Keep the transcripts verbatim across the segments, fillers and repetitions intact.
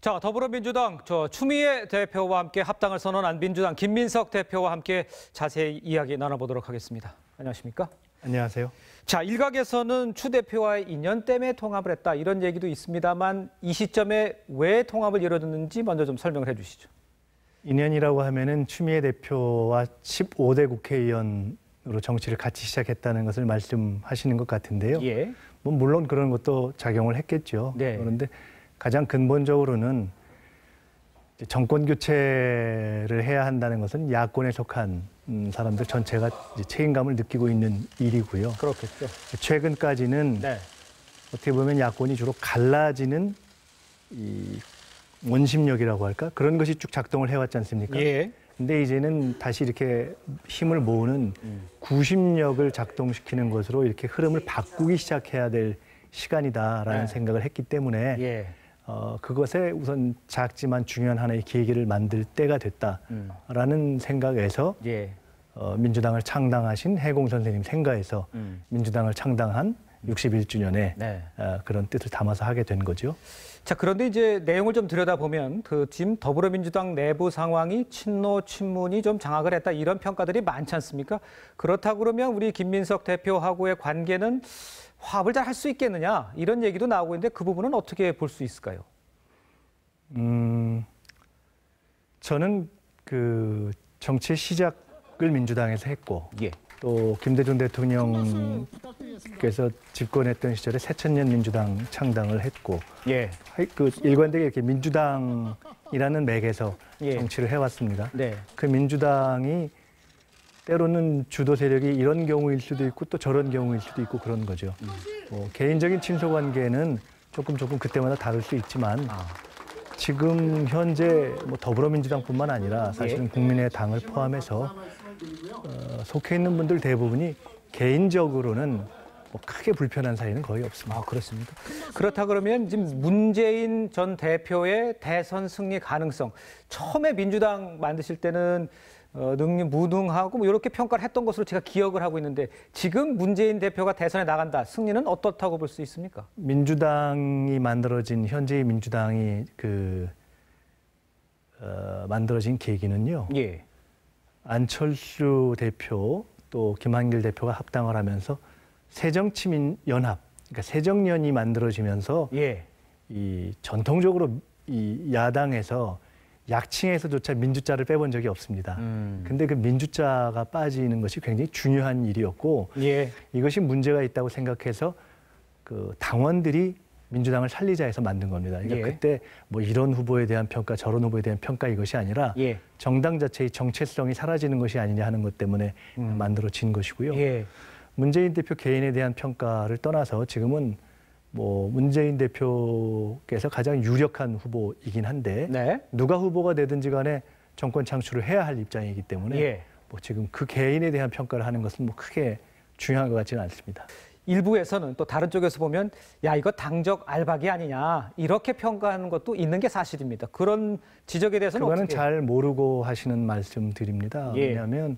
자, 더불어민주당 저 추미애 대표와 함께 합당을 선언한 민주당 김민석 대표와 함께 자세히 이야기 나눠보도록 하겠습니다. 안녕하십니까? 안녕하세요. 자, 일각에서는 추 대표와의 인연 때문에 통합을 했다 이런 얘기도 있습니다만 이 시점에 왜 통합을 이뤄졌는지 먼저 좀 설명을 해주시죠. 인연이라고 하면은 추미애 대표와 십오 대 국회의원으로 정치를 같이 시작했다는 것을 말씀하시는 것 같은데요. 예. 뭐 물론 그런 것도 작용을 했겠죠. 네. 그런데 가장 근본적으로는 정권 교체를 해야 한다는 것은 야권에 속한 사람들 전체가 이제 책임감을 느끼고 있는 일이고요. 그렇겠죠. 최근까지는 네. 어떻게 보면 야권이 주로 갈라지는 이 원심력이라고 할까? 그런 것이 쭉 작동을 해왔지 않습니까? 예. 근데 이제는 다시 이렇게 힘을 모으는 음. 구심력을 작동시키는 것으로 이렇게 흐름을 바꾸기 시작해야 될 시간이다라는 네. 생각을 했기 때문에 예. 어, 그것에 우선 작지만 중요한 하나의 계기를 만들 때가 됐다라는 음. 생각에서 예. 어, 민주당을 창당하신 해공 선생님 생가에서 음. 민주당을 창당한 육십일 주년에 네. 어, 그런 뜻을 담아서 하게 된 거죠. 자, 그런데 이제 내용을 좀 들여다보면 그 지금 더불어민주당 내부 상황이 친노 친문이 좀 장악을 했다 이런 평가들이 많지 않습니까? 그렇다고 그러면 우리 김민석 대표하고의 관계는 화합을 잘 할 수 있겠느냐 이런 얘기도 나오고 있는데 그 부분은 어떻게 볼 수 있을까요? 음, 저는 그 정치 시작을 민주당에서 했고 예. 또 김대중 대통령께서 집권했던 시절에 새천년 민주당 창당을 했고 예. 그 일관되게 이렇게 민주당이라는 맥에서 예. 정치를 해왔습니다. 네. 그 민주당이 때로는 주도 세력이 이런 경우일 수도 있고 또 저런 경우일 수도 있고 그런 거죠. 음. 뭐 개인적인 친소 관계는 조금 조금 그때마다 다를 수 있지만 아. 지금 현재 뭐 더불어민주당뿐만 아니라 사실은 국민의당을 포함해서 어, 속해 있는 분들 대부분이 개인적으로는 뭐 크게 불편한 사이는 거의 없습니다. 아, 그렇습니까? 그렇다 그러면 지금 문재인 전 대표의 대선 승리 가능성 처음에 민주당 만드실 때는 어, 능력 무능하고 뭐 이렇게 평가를 했던 것으로 제가 기억을 하고 있는데 지금 문재인 대표가 대선에 나간다. 승리는 어떻다고 볼 수 있습니까? 민주당이 만들어진 현재의 민주당이 그 어, 만들어진 계기는요. 예. 안철수 대표 또 김한길 대표가 합당을 하면서 새정치민연합, 그러니까 새정연이 만들어지면서 예. 이 전통적으로 이 야당에서 약칭에서조차 민주자를 빼본 적이 없습니다. 음. 근데 그 민주자가 빠지는 것이 굉장히 중요한 일이었고 예. 이것이 문제가 있다고 생각해서 그 당원들이 민주당을 살리자 해서 만든 겁니다. 그러니까 예. 그때 뭐 이런 후보에 대한 평가, 저런 후보에 대한 평가 이것이 아니라 예. 정당 자체의 정체성이 사라지는 것이 아니냐 하는 것 때문에 음. 만들어진 것이고요. 예. 문재인 대표 개인에 대한 평가를 떠나서 지금은 뭐 문재인 대표께서 가장 유력한 후보이긴 한데 네. 누가 후보가 되든지 간에 정권 창출을 해야 할 입장이기 때문에 예. 뭐 지금 그 개인에 대한 평가를 하는 것은 뭐 크게 중요한 것 같지는 않습니다. 일부에서는 또 다른 쪽에서 보면 야 이거 당적 알박이 아니냐 이렇게 평가하는 것도 있는 게 사실입니다. 그런 지적에 대해서는 그거는 어떻게... 잘 모르고 하시는 말씀 드립니다. 예. 왜냐하면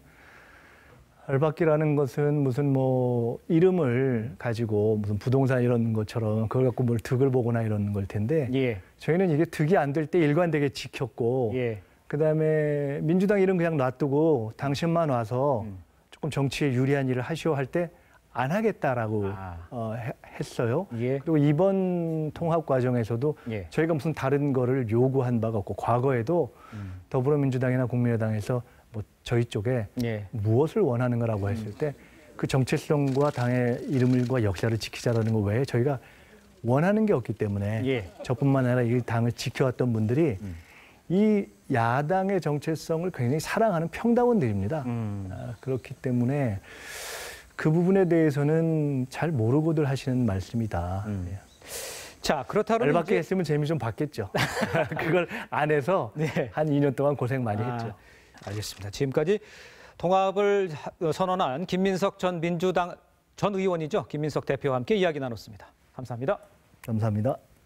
알박기라는 것은 무슨 뭐 이름을 가지고 무슨 부동산 이런 것처럼 그걸 갖고 뭘 득을 보거나 이런 걸 텐데 예. 저희는 이게 득이 안 될 때 일관되게 지켰고 예. 그다음에 민주당 이름 그냥 놔두고 당신만 와서 음. 조금 정치에 유리한 일을 하시오 할 때 안 하겠다라고 아. 어, 해, 했어요. 예. 그리고 이번 통합 과정에서도 예. 저희가 무슨 다른 거를 요구한 바가 없고 과거에도 음. 더불어민주당이나 국민의당에서 뭐 저희 쪽에 예. 무엇을 원하는 거라고 했을 때 그 정체성과 당의 이름과 역사를 지키자라는 것 외에 저희가 원하는 게 없기 때문에 예. 저뿐만 아니라 이 당을 지켜왔던 분들이 음. 이 야당의 정체성을 굉장히 사랑하는 평당원들입니다. 음. 아, 그렇기 때문에 그 부분에 대해서는 잘 모르고들 하시는 말씀이다. 음. 자, 그렇다면 알밖에 이제... 했으면 재미 좀 받겠죠. 그걸 안 해서 네. 한 이 년 동안 고생 많이 아, 했죠. 알겠습니다. 지금까지 통합을 선언한 김민석 전 민주당 전 의원이죠. 김민석 대표와 함께 이야기 나눴습니다. 감사합니다. 감사합니다.